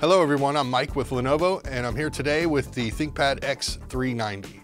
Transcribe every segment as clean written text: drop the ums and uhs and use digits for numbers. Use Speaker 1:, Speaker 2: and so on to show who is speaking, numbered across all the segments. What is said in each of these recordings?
Speaker 1: Hello everyone, I'm Mike with Lenovo, and I'm here today with the ThinkPad X390.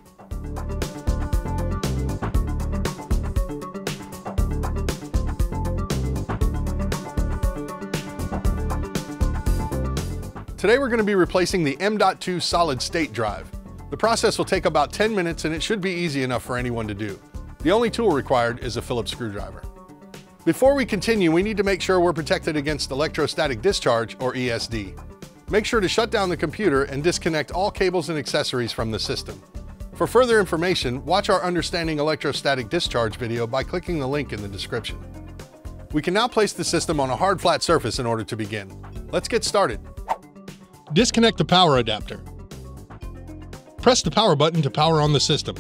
Speaker 1: Today we're going to be replacing the M.2 Solid State Drive. The process will take about 10 minutes and it should be easy enough for anyone to do. The only tool required is a Phillips screwdriver. Before we continue, we need to make sure we're protected against electrostatic discharge, or ESD. Make sure to shut down the computer and disconnect all cables and accessories from the system. For further information, watch our Understanding Electrostatic Discharge video by clicking the link in the description. We can now place the system on a hard flat surface in order to begin. Let's get started.
Speaker 2: Disconnect the power adapter. Press the power button to power on the system.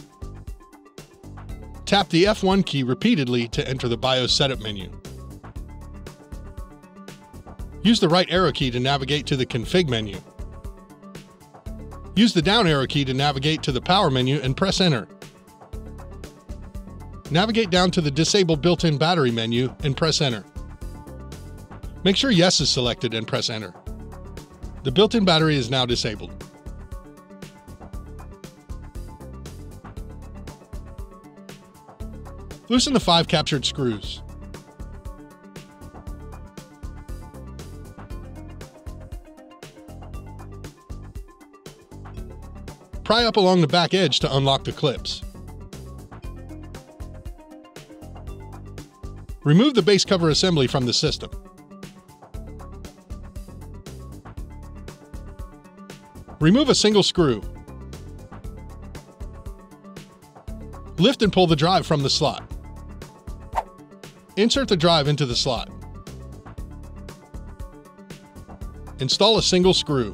Speaker 2: Tap the F1 key repeatedly to enter the BIOS setup menu. Use the right arrow key to navigate to the config menu. Use the down arrow key to navigate to the power menu and press enter. Navigate down to the disable built-in battery menu and press enter. Make sure yes is selected and press enter. The built-in battery is now disabled. Loosen the 5 captured screws. Pry up along the back edge to unlock the clips. Remove the base cover assembly from the system. Remove a single screw. Lift and pull the drive from the slot. Insert the drive into the slot. Install a single screw.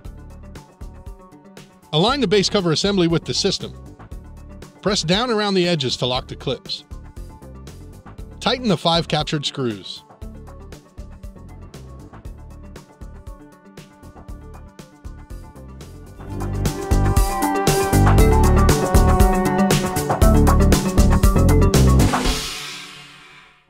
Speaker 2: Align the base cover assembly with the system. Press down around the edges to lock the clips. Tighten the 5 captured screws.